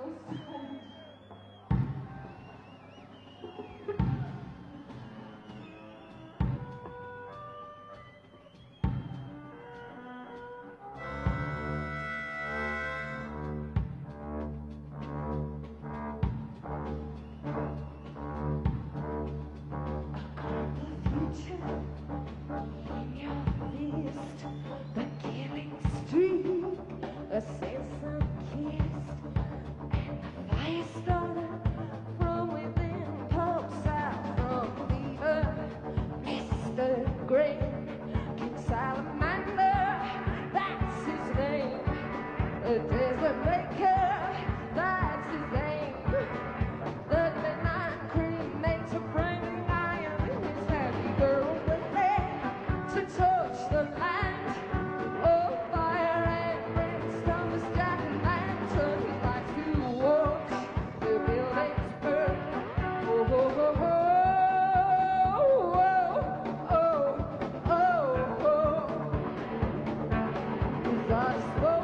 King Salamander, that's his name. A desert maker, that's his name. The benign cremator, bringing iron in his heavy girl willing to touch the land. Oh, fire and brimstone, this jacket lantern, he likes to watch the buildings burn. Oh, oh, oh, oh. I spoke.